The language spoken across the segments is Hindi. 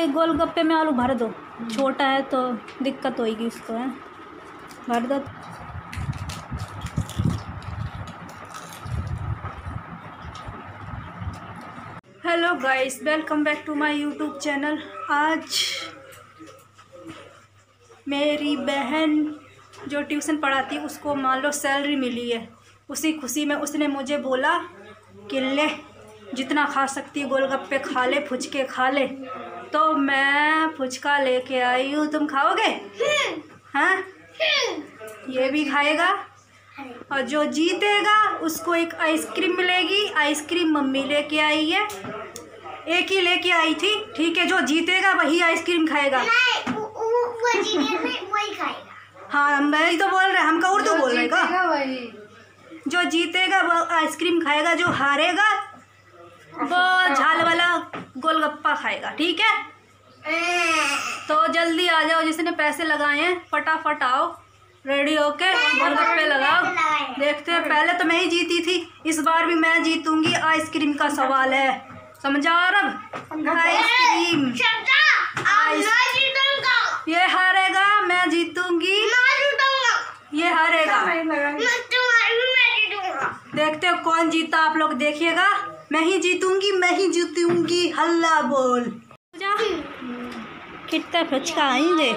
ये गोलगप्पे में आलू भर दो, छोटा है तो दिक्कत होगी उसको, है भर दो। Hello guys, welcome back to my YouTube channel. आज मेरी बहन जो ट्यूशन पढ़ाती है उसको मान लो सैलरी मिली है। उसी खुशी में उसने मुझे बोला कि ले जितना खा सकती है गोलगप्पे खा ले, फुचके खा ले। तो मैं फुचका लेके आई हूँ, तुम खाओगे? हाँ, ये भी खाएगा और जो जीतेगा उसको एक आइसक्रीम मिलेगी। आइसक्रीम मम्मी लेके आई है, एक ही लेके आई थी, ठीक है। जो जीतेगा वही आइसक्रीम खाएगा। वही खाएगा। हाँ, मैं तो बोल रहे, हमका उर्दू बोल रहे का। जो जीतेगा वो आइसक्रीम खाएगा, जो हारेगा वो झाल वाला गोलगप्पा खाएगा, ठीक है। तो जल्दी आ जाओ, जिसने पैसे लगाए हैं फटाफट आओ, रेडी होके गोलगप्पे लगाओ। देखते हैं, पहले तो मैं ही जीती थी, इस बार भी मैं जीतूंगी। आइसक्रीम का सवाल है, समझा? अब आइसक्रीम, ये हारेगा, मैं जीतूंगी, ये हारेगा। देखते हो कौन जीता, आप लोग देखिएगा। मैं ही जीतूंगी, मैं ही जीतूंगी, हल्ला बोल। कितना फुचका आएंगे?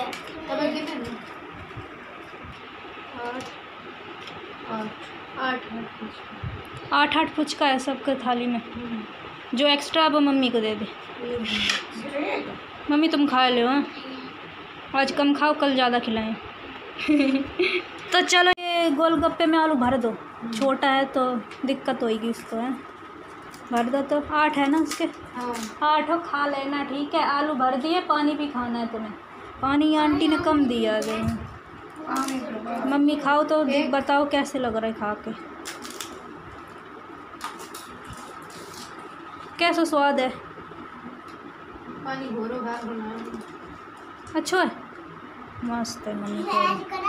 8 फुचका है सबके थाली में। जो एक्स्ट्रा वो मम्मी को दे दे। मम्मी तुम खा लो, हाँ? आज कम खाओ, कल ज़्यादा खिलाएं। तो चलो, ये गोलगप्पे में आलू भर दो, छोटा है तो दिक्कत होगी उसको, है भर दो। तो 8 है ना उसके? 8 हो, खा लेना, ठीक है। आलू भर दिए, पानी भी खाना है तुम्हें। पानी आंटी ने कम दिया गए। मम्मी खाओ तो बताओ कैसे लग रहा है खा के, कैसा स्वाद है? पानी भोरो भाग बनाया, अच्छा है, मस्त है। मम्मी को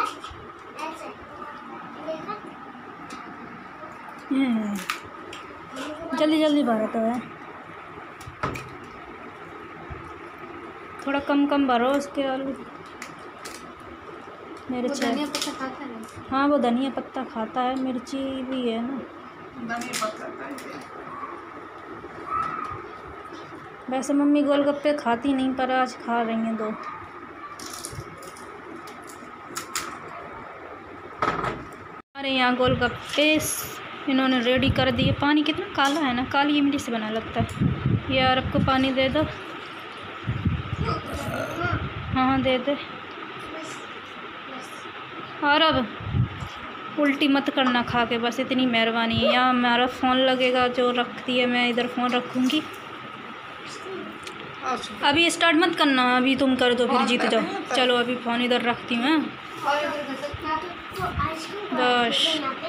जल्दी जल्दी भरो तो है, थोड़ा कम कम भरो उसके आलू। मेरे धनिया पत्ता खाता है? हाँ, वो धनिया पत्ता खाता है, मिर्ची भी है ना। वैसे मम्मी गोलगप्पे खाती नहीं, पर आज खा रही हैं 2। हमारे यहाँ गोलगप्पे इन्होंने रेडी कर दिए। पानी कितना काला है ना, काली इमली से बना लगता है। ये अरब को पानी दे दो। हाँ दे दे। और अब उल्टी मत करना खा के, बस इतनी मेहरबानी है। यहाँ हमारा फ़ोन लगेगा, जो रखती है, मैं इधर फ़ोन रखूँगी। अभी स्टार्ट मत करना, अभी तुम कर दो फिर जीत जाओ। चलो अभी फ़ोन इधर रखती हूँ, बस।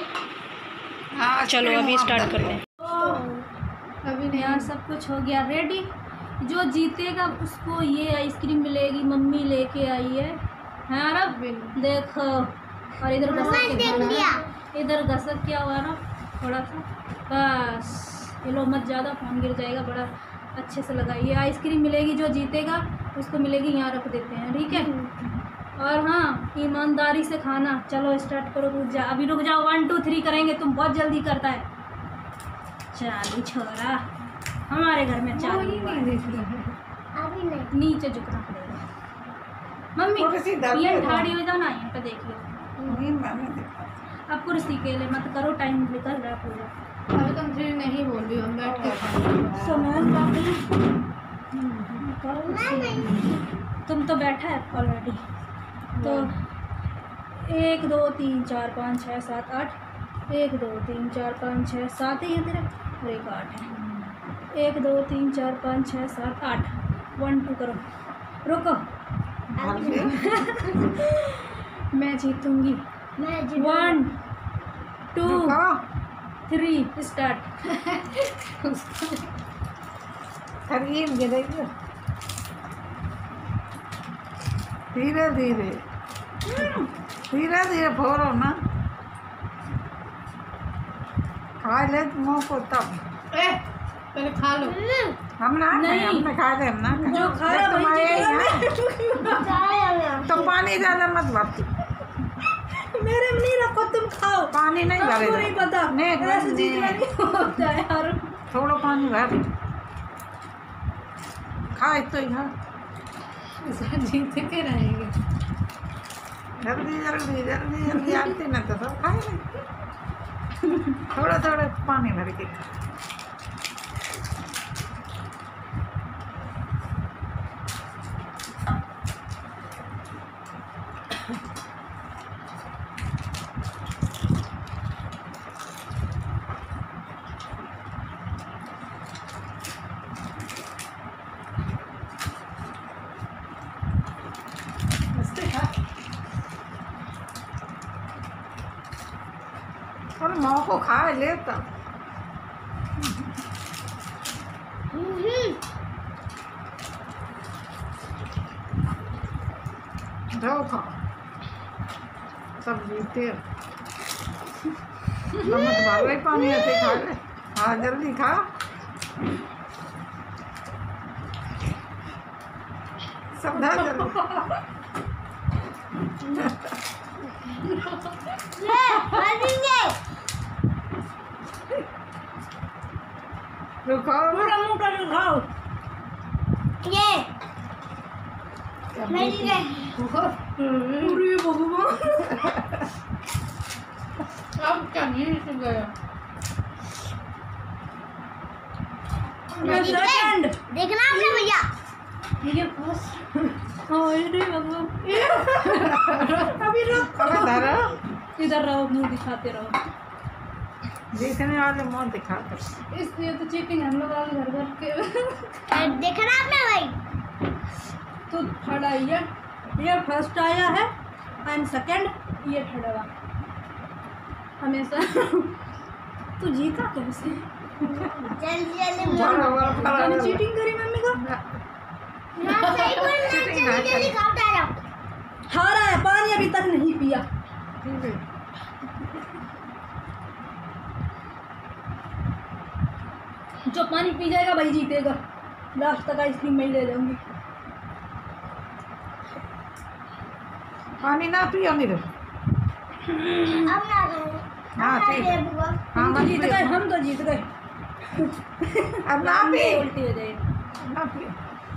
चलो अभी स्टार्ट कर दें। अभी यहाँ सब कुछ हो गया रेडी। जो जीतेगा उसको ये आइसक्रीम मिलेगी, मम्मी लेके आई है। अरब देखो, और इधर घसक के, इधर घसक क्या हुआ ना थोड़ा सा, बस। ये लो मत ज़्यादा, फोन गिर जाएगा। बड़ा अच्छे से लगाइए। आइसक्रीम मिलेगी, जो जीतेगा उसको मिलेगी। यहाँ रख देते हैं, ठीक है। और हाँ, ईमानदारी से खाना। चलो स्टार्ट करो, रुक जा, अभी रुक जाओ। 1 2 3 करेंगे, तुम बहुत जल्दी करता है। चाली छोरा, हमारे घर में चाली नीचे झुकना पड़ेगा। मम्मी ये ठाड़ी हो जाओ ना, यहाँ पे देख लो। अब कुर्सी के लिए मत करो, टाइम निकल रहा है पूरा। अभी तुम 3 नहीं बोल रही हो, हम बैठ के सामान तुम तो बैठा है ऑलरेडी। तो 1 2 3 4 5 6 7 8 1 2 3 4 5 6 7 ही है तेरा, और एक 8 है। 1 2 3 4 5 6 7 8 1 2 करो, रुको। मैं जीतूंगी। 1 2 3 स्टार्ट। धीरे धीरे धीरे धीरे भरो ना, खा ले मुँह को तब। पहले खा लो। हम ना खाए, नहीं। हमने खा दे, हम ना खाए। जो खा रहा तुम वही आए जीतेगा। यहाँ। तो पानी ज़्यादा मत भर, मेरे में नहीं रखो, तुम खाओ। पानी नहीं आपको भरेगा। नहीं पता नहीं, ऐसे जीतना नहीं। नहीं होता है यार। थोड़ा पानी भर, खा तो ही खा, जीत के रहेंगे। जल्दी जल्दी जल्दी जल्दी आती ना तो सब खाए। थोड़ा थोड़ा पानी भर के खा। और माँ को खा ले तब जाओ खाओ, सब जीते। नमक डाल रही पानी ऐसे खा ले। हाँ जल्दी खा, सब धा जल्दी। रुको, पूरा मुंह कर खाओ। पूरी भगवान। अब चाहिए से गया। सेकंड देखना आपने भैया, ये बस। अरे भगवान, अभी रखो। अब धरो, इधर रहो, मुंह दिखाते रहो। देखने वाले मुँह दिखाते। इसलिए तो चीटिंग हम लोग आगे घर घर के। देखना आपने भाई। तो थर्ड आई है, ये फर्स्ट आया है, एंड सेकंड ये थर्ड हुआ हमेशा। तू जीता कैसे? जल्दी जल्दी मैंने चीटिंग करी मम्मी को। ना सही बोल रहे, Cheating ना जल्दी जल्दी खाओ डालो। हारा है, पानी अभी तक नहीं पिया। ठीक है। जो पानी पी जाएगा वही जीतेगा। लास्ट तक आइसक्रीम मैं ही ले जाऊंगी। पानी ना पियो मेरे। अब ना करो। हाँ ठीक है। हाँ हम तो मत जीत पियो। गए, हम तो जीत गए। अब ना पी, उल्टी हो जाएगी। ना पियो।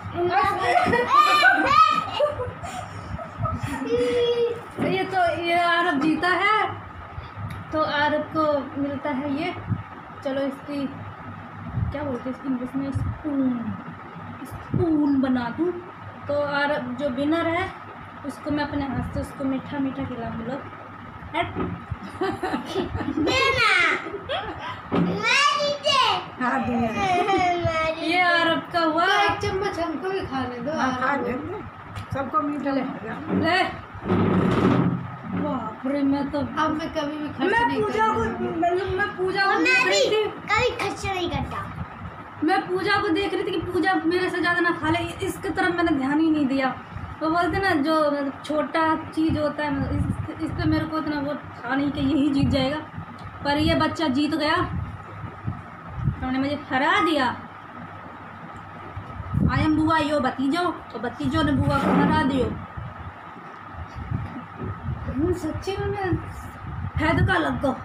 ये आरब जीता है, तो आरब को मिलता है ये। चलो इसकी क्या बोलते हैं, इसकी इंग्लिश में स्पून बना दूँ। तो आरब जो विनर है उसको मैं अपने हाथ से उसको मीठा मीठा खिलाऊंगी। लोग देना। मैं जीते। हाँ दिए। ये आरब का हुआ। तो एक चम्मच हमको भी खाने दो। हाँ खा लेंगे, सबको मीठा लगेगा। ले बाप रे, मैं तो अब मैं कभी भी खर्च मैं नहीं पूजा को करूंगी। मैं पूजा को और देख मैं रही भी थी। कभी खर्च नहीं करता। मैं पूजा को देख रही थी कि पूजा मेरे से ज़्यादा ना खा ले, इसकी तरफ मैंने ध्यान ही नहीं दिया। वो बोलते ना जो छोटा चीज़ होता है, इस पे मेरे को इतना वो था नहीं कि यही जीत जाएगा, पर ये बच्चा जीत गया। उन्होंने मुझे हरा दिया। आयम बुआ यो भतीजो, तो भतीजो ने बुआ को हरा दियो। सच्ची में हैद का लग गो।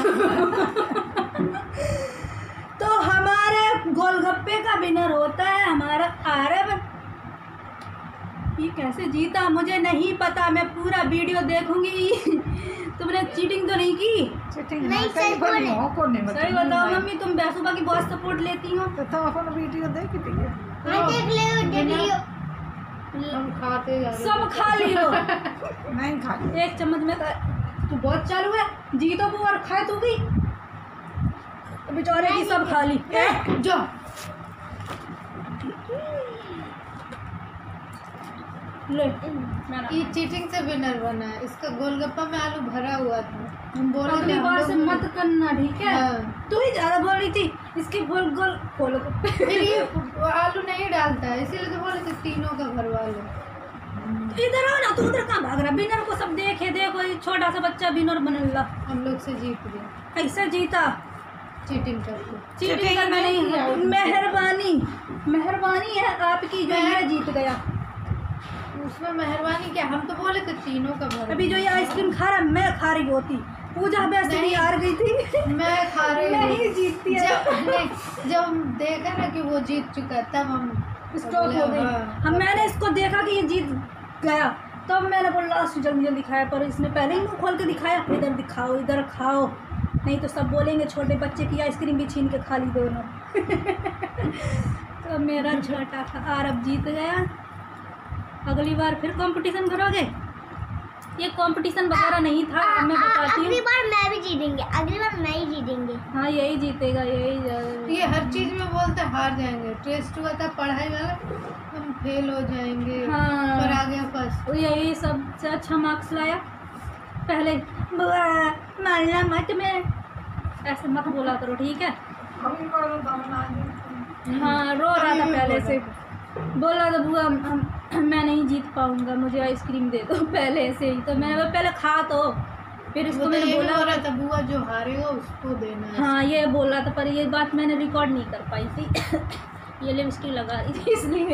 तो हमारे गोलगप्पे का विनर होता है हमारा आरब। ये कैसे जीता मुझे नहीं पता, मैं पूरा वीडियो देखूंगी। तुमने चीटिंग तो नहीं की? चीटिंग नहीं, ना सही करी, पर बोले। मुँह को नहीं सही बताओ मम्मी, तुम बैसुबा की बहुत सपोर्ट लेती हो। तो तुम अपन वीडियो देख दिए। मैं देख ले वीडियो। हम खाते जा रहे सब खा लियो। नहीं खा लिया। एक चम्मच में तू बहुत चालू है। जीतो बुआ और खाए तू भी। बेचारे की सब खा ली। जो ले ये चीटिंग से विनर बना है। इसका गोलगप्पा में आलू भरा हुआ था। हम बोले थे अगली हम बार लोग से मत करना, ठीक है? हाँ। तू ही ज्यादा बोल रही थी। इसके गोल गोल खोलो। फिर ये आलू नहीं डालता है, इसीलिए तो बोले थे तीनों का भरवा लो। इधर आओ ना, तू उधर कहाँ भाग रहा? विनर को सब देखे, देखो ये छोटा सा बच्चा विनर बनला। हम लोग से जीत गए। कैसे जीता? चीटिंग करके। चीटिंग करना नहीं, मेहरबानी है आपकी जो ये जीत गया। उसमें मेहरबानी क्या, हम तो बोले थे तीनों का भर। अभी जो ये आइसक्रीम खा रहा मैं खा रही होती, पूजा वैसे भी हार गई थी। मैं खा रही मैं हूँ। ही जीतती है। जब हम देखा ना कि वो जीत चुका तब हम स्टॉप हो गई। हाँ। हम मैंने इसको देखा कि ये जीत गया, तब मैंने बोला लास्ट जल्दी जल्दी दिखाया, पर इसने पहले ही मुँह खोल के दिखाया इधर दिखाओ इधर खाओ, नहीं तो सब बोलेंगे छोटे बच्चे की आइसक्रीम भी छीन के खा ली दोनों। तो मेरा छोटा सा आरब जीत गया। अगली बार फिर कंपटीशन करोगे? ये कंपटीशन वगैरह नहीं था, मैं बताती अगली हूँ। बार मैं भी जीतेंगे, अगली बार मैं ही जीतेंगे। हाँ यही जीतेगा, यही ये हर चीज में बोलते हार जाएंगे। टेस्ट हुआ था पढ़ाई वाला, हम फेल हो जाएंगे। हाँ। पर आ गया फर्स्ट। यही सबसे अच्छा मार्क्स लाया। पहले बुआ मारना मत में ऐसे मत बोला करो, ठीक है? कभी करो तो बना देते। हाँ रो रहा था पहले से, बोल रहा था बुआ मैं नहीं जीत पाऊंगा, मुझे आइसक्रीम दे दो पहले से ही। तो मैंने बोला पहले खा तो, फिर इसको वो तो मैंने ये भी बोला बोल रहा था बुआ जो हारेगा उसको देना है। हाँ ये बोल रहा था, पर ये बात मैंने रिकॉर्ड नहीं कर पाई थी। ये लिपस्टिक लगा रही थी इसलिए।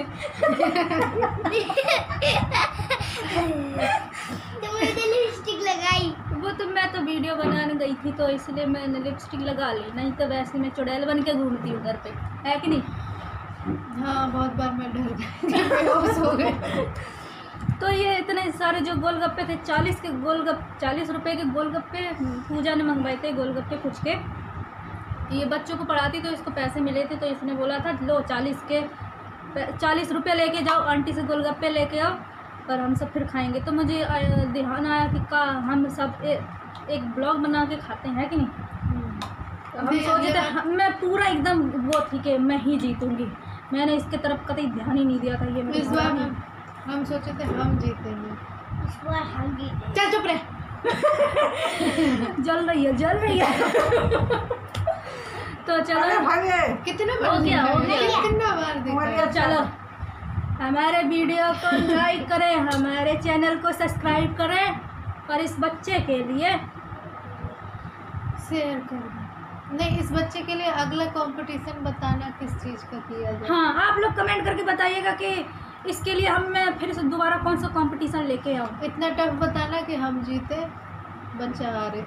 तुमने तो लिपस्टिक लगाई। वो तो मैं तो वीडियो बनाने गई थी तो इसलिए मैंने लिपस्टिक लगा ली, नहीं तो वैसे मैं चुड़ैल बन के घूमती हूँ घर पे, है कि नहीं? हाँ बहुत बार मैं डर गई, बेहोश हो गए। तो ये इतने सारे जो गोलगप्पे थे 40 रुपए के गोलगप्पे पूजा ने मंगवाए थे, गोलगप्पे कुछ के। ये बच्चों को पढ़ाती तो इसको पैसे मिले थे, तो इसने बोला था लो 40 रुपये लेके जाओ, आंटी से गोलगप्पे लेके आओ और हम सब फिर खाएंगे। तो मुझे ध्यान आया कि हम सब एक ब्लॉग बना के खाते हैं कि नहीं? तो हम सोचे थे मैं पूरा एकदम वो थी कि मैं ही जीतूंगी, मैंने इसके तरफ कतई ध्यान ही नहीं दिया था। ये मेरे इस बार हम सोचे थे हम जीतेंगे। इस बार हम जीते। चल चुप रहे। जल रही है। तो चलो भागे कितना हो बार गया, हो गया। कितना बार देखा। चलो हमारे वीडियो को लाइक करें, हमारे चैनल को सब्सक्राइब करें और इस बच्चे के लिए शेयर कर दो। नहीं, इस बच्चे के लिए अगला कंपटीशन बताना किस चीज़ का किया जाए। हाँ आप लोग कमेंट करके बताइएगा कि इसके लिए मैं फिर से दोबारा कौन सा कंपटीशन लेके आऊँ। इतना टफ बताना कि हम जीते, बच्चा हारे।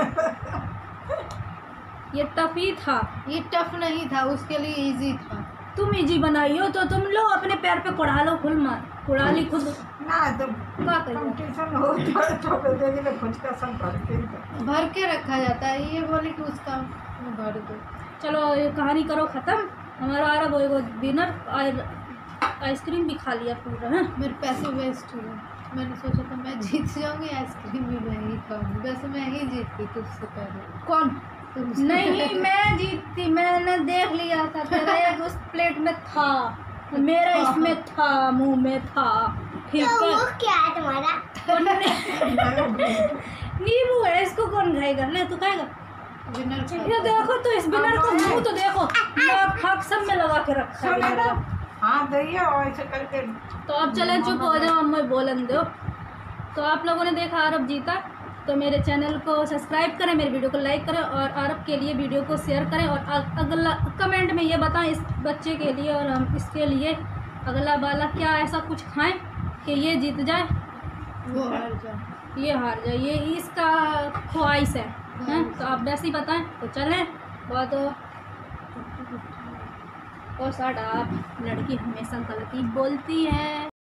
ये टफ ही था, ये टफ नहीं था, उसके लिए इजी था। तुम इजी बनाई हो तो तुम लो अपने पैर पे कुड़ा लो, कुड़ा ली खुद। ना तो क्या करिए? कंपटीशन हो तो दे दे खुद का सब भर के रखा जाता है। ये बोले कि उसका भर दो। चलो ये कहानी करो ख़त्म। हमारा आ रहा वो विनर आइसक्रीम भी खा लिया पूरा। है मेरे पैसे वेस्ट हुए। मैंने सोचा था मैं जीत जाऊंगी, आइसक्रीम भी मैं ही खाऊंगी। वैसे मैं ही जीतती तुझसे पहले। कौन? तुमसे नहीं मैं जीतती, मैंने देख लिया था, तेरा एक उस प्लेट में था, मेरा इसमें था, मुंह में था, ठीक तो है? वो क्या है तुम्हारा? नींबू है, इसको कौन खाएगा? ले तू खाएगा? विनर ये देखो तो इस विनर को मुंह तो देखो, नाक फाक सब में लगा के रखा है विनर का। हाँ दैया और ऐसे करके। तो अब चले चुप हो जाओ, मैं बोलन दो। तो आप लोगों ने देखा अरब जीता, तो मेरे चैनल को सब्सक्राइब करें, मेरे वीडियो को लाइक करें और अरब के लिए वीडियो को शेयर करें और अगला कमेंट में ये बताएं इस बच्चे के लिए और हम इसके लिए अगला वाला क्या ऐसा कुछ खाएं कि ये जीत जाए, वो हार जाए, ये हार जाए, ये इसका ख्वाहिश है। हैं? तो आप वैसे ही बताएं। तो चलें बहुत और साढ़ा आप लड़की हमेशा गलती बोलती है।